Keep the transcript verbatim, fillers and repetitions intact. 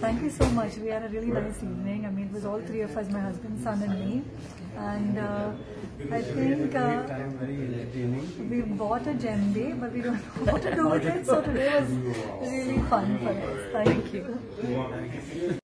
Thank you so much. We had a really nice evening. I mean, it was all three of us, my husband, son and me. And uh, I think uh, we bought a djembe, but we don't know what to do with it. So today was really fun for us. Thank you.